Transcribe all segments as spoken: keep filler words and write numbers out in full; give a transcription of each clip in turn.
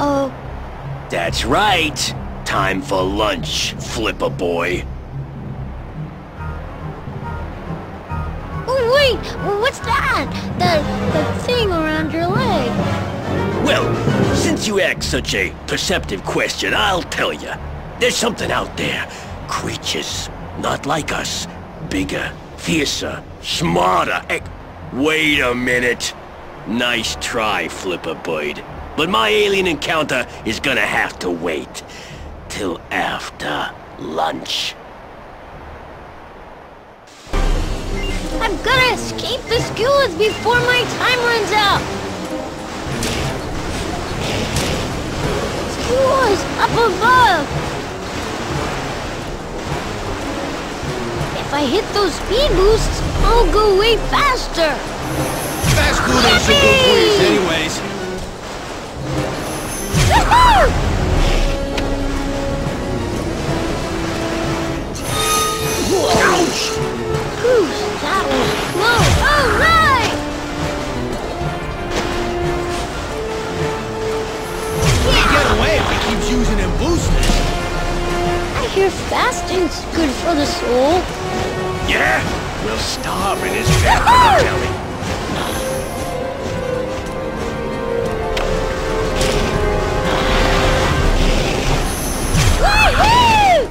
Uh-oh. That's right. Time for lunch, Flipper boy. Oh, wait! What's that? That, that thing around your leg? Well, since you ask such a perceptive question, I'll tell you. There's something out there. Creatures, not like us. Bigger, fiercer, smarter. Eh, wait a minute. Nice try, Flipper Bird. But my alien encounter is gonna have to wait. Till after lunch. I've gotta escape the skillets before my time runs out! Skillets up above! If I hit those speed boosts, I'll go way faster! Fast food ain't so good for you anyways. Woohoo! Ouch! Whew, that was close! Alright! Can't get away if he keeps using them boosters. I hear fasting's good for the soul. Yeah? We'll starve in his fat for the telling. Woohoo!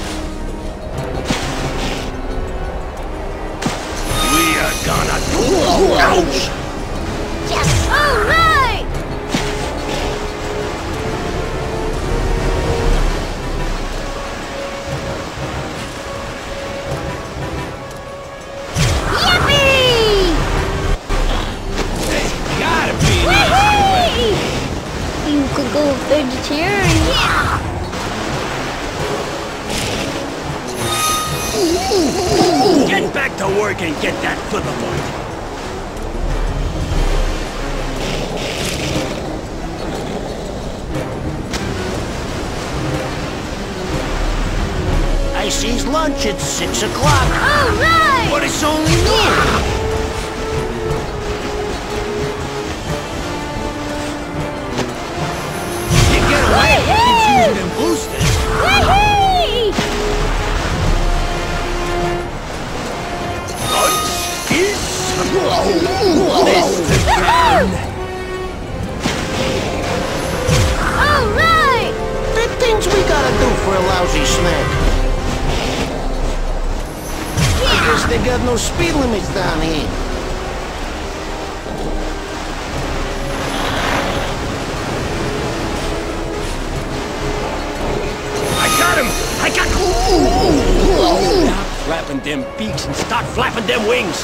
We are gonna do. Ouch! Yes! Alright! Yippee! Hey, gotta be Woohoo! You could go vegetarian. Yeah! Get back to work and get that Flipper Boy. I sees lunch at six o'clock. All right! But it's only noon. Can't get away if he keeps using them boosters. Woohoo! Lunch is this again. All right! Big things we gotta do for a lousy snack. I guess they got no speed limits down here. I got him! I got him! Stop flapping them beaks and start flapping them wings!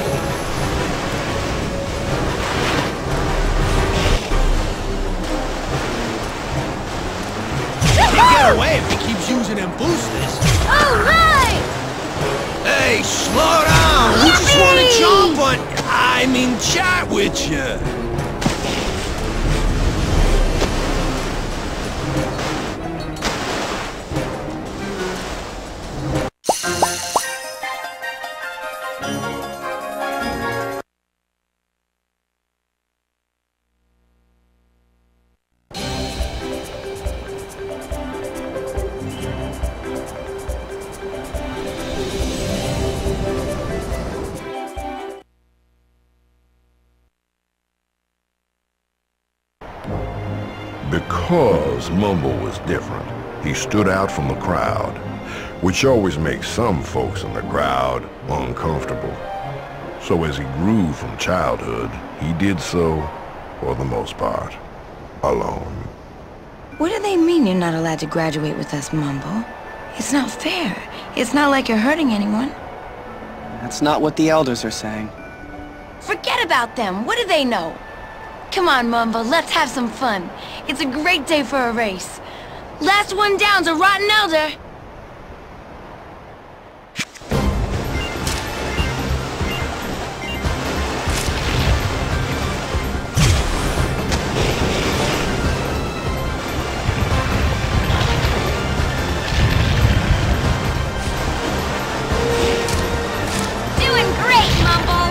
Can't get away if he keeps using them boosters. All right! Hey, slow down! We just want to jump on... I mean, chat with you. Because Mumble was different, he stood out from the crowd, which always makes some folks in the crowd uncomfortable. So as he grew from childhood, he did so, for the most part, alone. What do they mean you're not allowed to graduate with us, Mumble? It's not fair. It's not like you're hurting anyone. That's not what the elders are saying. Forget about them. What do they know? Come on, Mumble, let's have some fun. It's a great day for a race. Last one down's a rotten elder. Doing great, Mumble!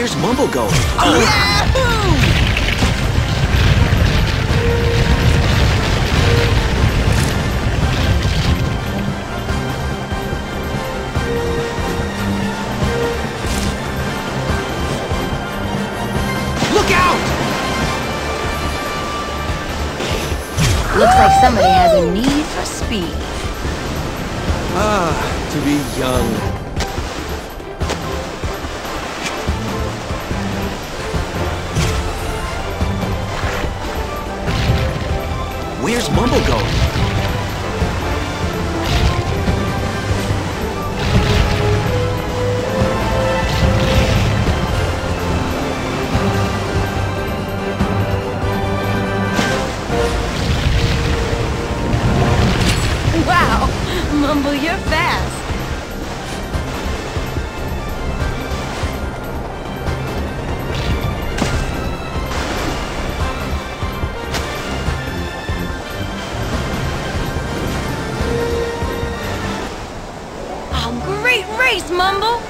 Where's Mumble going? Look out! Looks like somebody has a need for speed. Ah, to be young. Where's Mumble going? Wow, Mumble, you're fast. Great race, Mumble!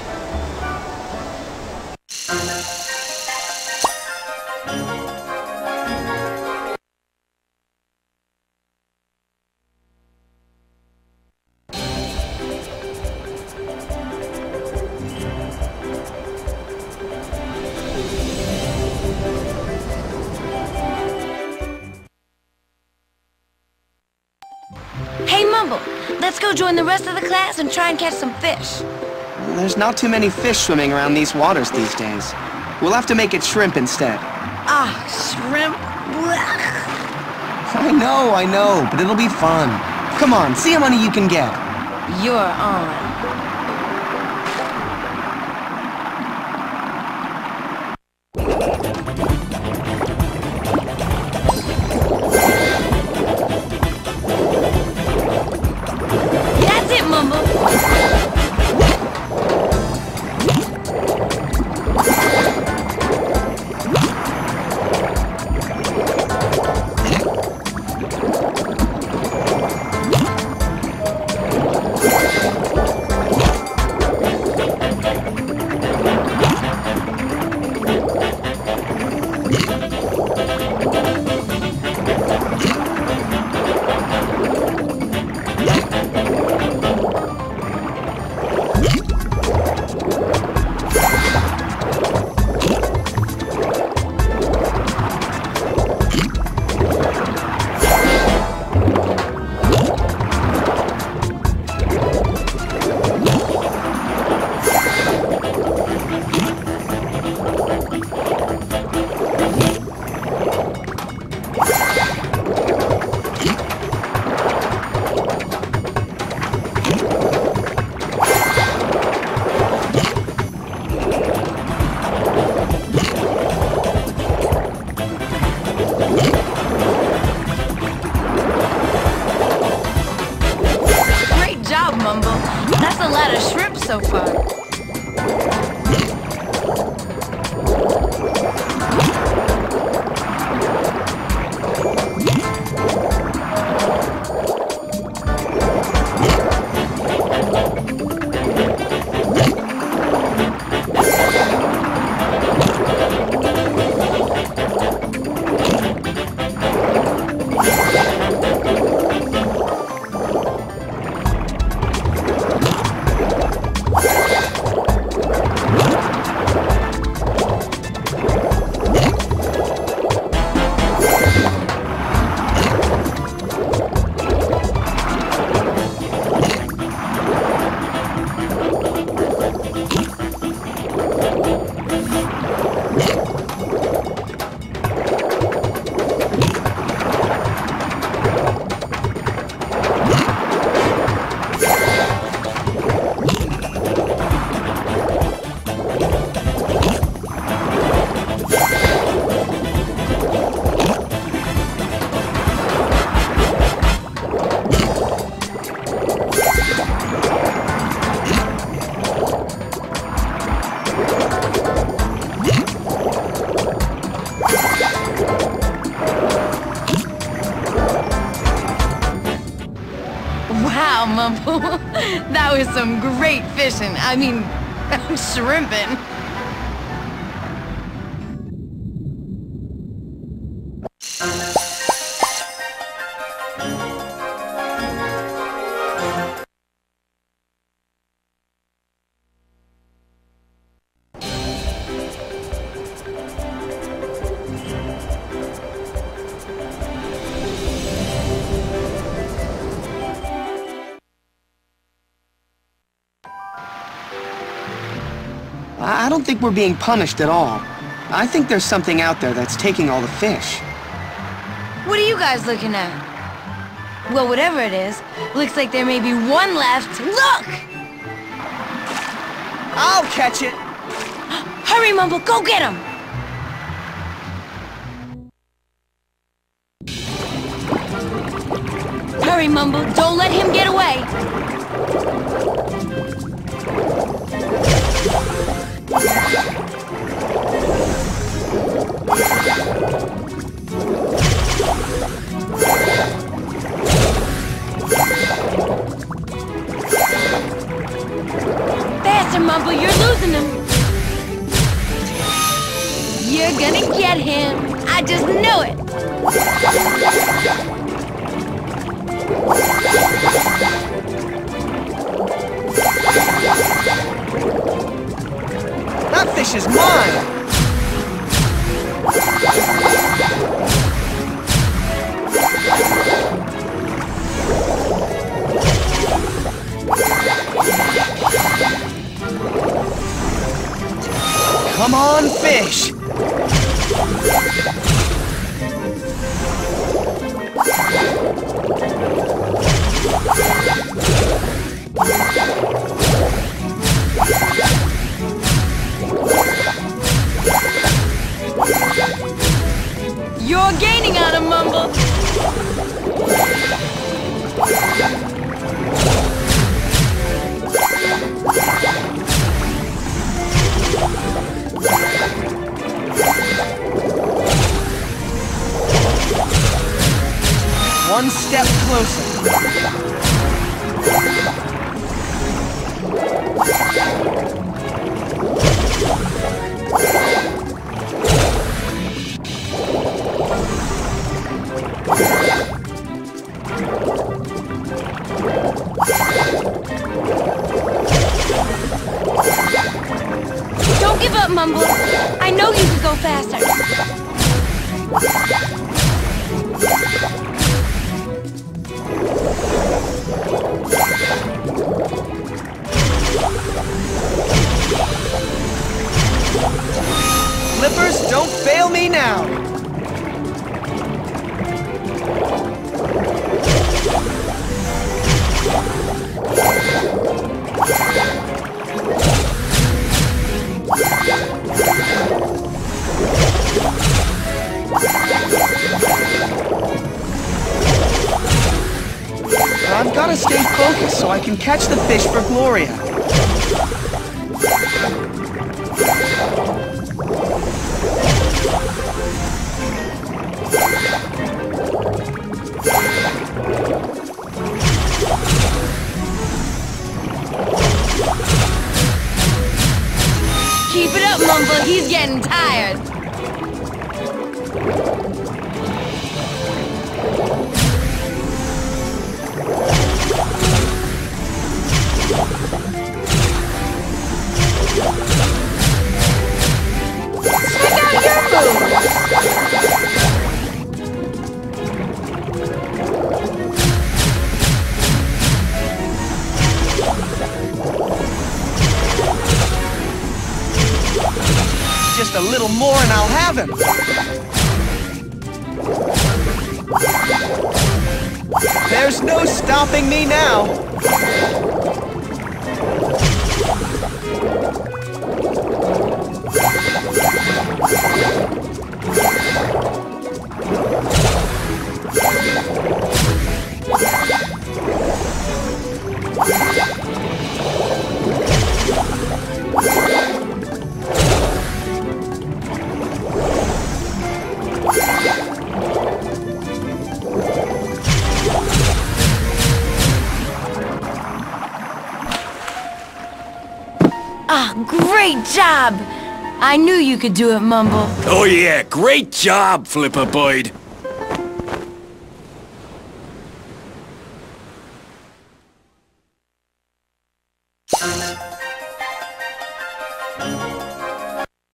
Hey, Mumble, let's go join the rest of the class and try and catch some fish. There's not too many fish swimming around these waters these days. We'll have to make it shrimp instead. Ah, shrimp. Blech. I know, I know, but it'll be fun. Come on, see how many you can get. You're on. That's it, Mumble. That's a lot of shrimp so far. Wow, Mumble. That was some great fishing. I mean, shrimping. I don't think we're being punished at all. I think there's something out there that's taking all the fish. What are you guys looking at? Well, whatever it is, looks like there may be one left. Look! I'll catch it! Hurry, Mumble, go get him! Hurry, Mumble, don't let him get away! Faster, Mumble, you're losing him! You're gonna get him! I just knew it! That fish is mine! Come on, fish! You're gaining on him, Mumble! One step closer. Don't give up, Mumble! I know you can go faster! Flippers, don't fail me now! I've got to stay focused so I can catch the fish for Gloria. Keep it up, Mumble, he's getting tired. Check out your move! Just a little more and I'll have him. There's no stopping me now. Ah, great job! I knew you could do it, Mumble. Oh yeah, great job, Flipper Boyd. Thank you.